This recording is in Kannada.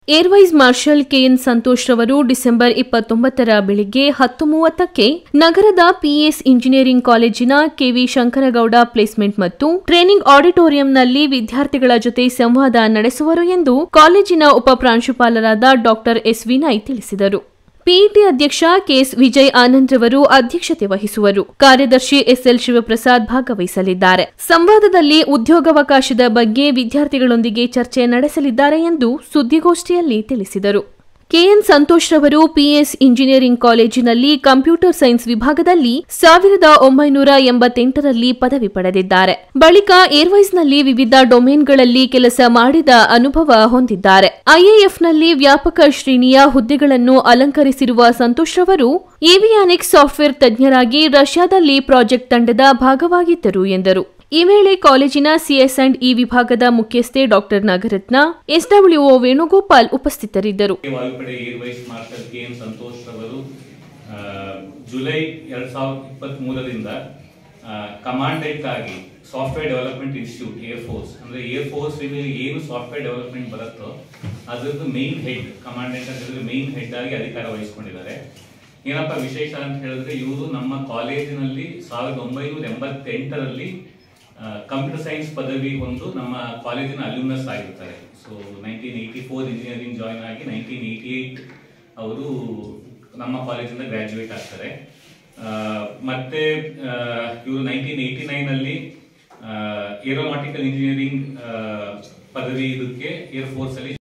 ಏರ್ವೈಸ್ ಮಾರ್ಷಲ್ ಕೆಎನ್ ಸಂತೋಷ್ ರವರು ಡಿಸೆಂಬರ್ 29ರ ಬೆಳಿಗ್ಗೆ 10:30ಕ್ಕೆ ನಗರದ ಪಿಎಸ್ ಇಂಜಿನಿಯರಿಂಗ್ ಕಾಲೇಜಿನ ಕೆವಿ ಶಂಕರಗೌಡ ಪ್ಲೇಸ್ಮೆಂಟ್ ಮತ್ತು ಟ್ರೈನಿಂಗ್ ಆಡಿಟೋರಿಯಂನಲ್ಲಿ ವಿದ್ಯಾರ್ಥಿಗಳ ಜೊತೆ ಸಂವಾದ ನಡೆಸುವರು ಎಂದು ಕಾಲೇಜಿನ ಉಪ ಪ್ರಾಂಶುಪಾಲರಾದ ಡಾ ಎಸ್ ವಿನಯ್ ತಿಳಿಸಿದರು. ಪಿಇಟಿ ಅಧ್ಯಕ್ಷ ಕೆಎಸ್ ವಿಜಯ್ ಆನಂದ್ ರವರು ಅಧ್ಯಕ್ಷತೆ ವಹಿಸುವರು. ಕಾರ್ಯದರ್ಶಿ ಎಸ್ಎಲ್ ಶಿವಪ್ರಸಾದ್ ಭಾಗವಹಿಸಲಿದ್ದಾರೆ. ಸಂವಾದದಲ್ಲಿ ಉದ್ಯೋಗಾವಕಾಶದ ಬಗ್ಗೆ ವಿದ್ಯಾರ್ಥಿಗಳೊಂದಿಗೆ ಚರ್ಚೆ ನಡೆಸಲಿದ್ದಾರೆ ಎಂದು ಸುದ್ದಿಗೋಷ್ಠಿಯಲ್ಲಿ ತಿಳಿಸಿದರು. ಕೆಎನ್ ಸಂತೋಷ್ ರವರು ಪಿಎಸ್ ಇಂಜಿನಿಯರಿಂಗ್ ಕಾಲೇಜಿನಲ್ಲಿ ಕಂಪ್ಯೂಟರ್ ಸೈನ್ಸ್ ವಿಭಾಗದಲ್ಲಿ 1988ರಲ್ಲಿ ಪದವಿ ಪಡೆದಿದ್ದಾರೆ. ಬಳಿಕ ಏರ್ವೈಸ್ನಲ್ಲಿ ವಿವಿಧ ಡೊಮೇನ್ಗಳಲ್ಲಿ ಕೆಲಸ ಮಾಡಿದ ಅನುಭವ ಹೊಂದಿದ್ದಾರೆ. ಐಎಎಫ್ನಲ್ಲಿ ವ್ಯಾಪಕ ಶ್ರೇಣಿಯ ಹುದ್ದೆಗಳನ್ನು ಅಲಂಕರಿಸಿರುವ ಸಂತೋಷ್ ರವರು ಏವಿಯಾನಿಕ್ಸ್ ಸಾಫ್ಟ್ವೇರ್ ತಜ್ಞರಾಗಿ ರಷ್ಯಾದಲ್ಲಿ ಪ್ರಾಜೆಕ್ಟ್ ತಂಡದ ಭಾಗವಾಗಿದ್ದರು ಎಂದರು. ಈ ವೇಳೆ ಕಾಲೇಜಿನ ಸಿಎಸ್ ಅಂಡ್ ಇ ವಿಭಾಗದ ಮುಖ್ಯಸ್ಥೆ ಡಾ ನಾಗರತ್ನ, ಎಸ್ಡಬ್ಲ್ಯೂಒ ವೇಣುಗೋಪಾಲ್ ಉಪಸ್ಥಿತರಿದ್ದರು. ವಾಯುಪಡೆ ಏರ್ವೈಸ್ ಮಾರ್ಷಲ್ ಕೆಎನ್ ಸಂತೋಷ್ ರವರು ಜುಲೈ 2023ರಿಂದ ಕಮಾಂಡೆಂಟ್ ಆಗಿ ಸಾಫ್ಟ್ವೇರ್ ಡೆವಲಪ್ಮೆಂಟ್ ಇನ್ಸ್ಟಿಟ್ಯೂಟ್ ಏರ್ಫೋರ್ಸ್ ಅಂದ್ರೆ ಏರ್ಫೋರ್ಸ್ ಏನು ಸಾಫ್ಟ್ವೇರ್ ಡೆವಲಪ್ಮೆಂಟ್ ಬರುತ್ತೋ ಅದರದ್ದು ಮೇನ್ ಹೆಡ್ ಕಮಾಂಡೆಂಟ್ ಅಂತ ಮೇನ್ ಹೆಡ್ ಆಗಿ ಅಧಿಕಾರ ವಹಿಸಿಕೊಂಡಿದ್ದಾರೆ. ಏನಪ್ಪ ವಿಶೇಷ ಅಂತ ಹೇಳಿದ್ರೆ ಇವರು ನಮ್ಮ ಕಾಲೇಜಿನಲ್ಲಿ 1988ರಲ್ಲಿ ಕಂಪ್ಯೂಟರ್ ಸೈನ್ಸ್ ಪದವಿ ಹೊಂದು ನಮ್ಮ ಕಾಲೇಜಿನ ಅಲ್ಯೂಮ್ನಸ್ ಆಗಿರ್ತಾರೆ. ಸೊ 1984 ಇಂಜಿನಿಯರಿಂಗ್ ಜಾಯಿನ್ ಆಗಿ 1988 ಅವರು ನಮ್ಮ ಕಾಲೇಜಿಂದ ಗ್ರಾಜ್ಯುಯೇಟ್ ಆಗ್ತಾರೆ. ಮತ್ತೆ ಇವರು 1989ನಲ್ಲಿ ಏರೋನಾಟಿಕಲ್ ಇಂಜಿನಿಯರಿಂಗ್ ಪದವಿ ಇದಕ್ಕೆ ಏರ್ಫೋರ್ಸ್ ಅಲ್ಲಿ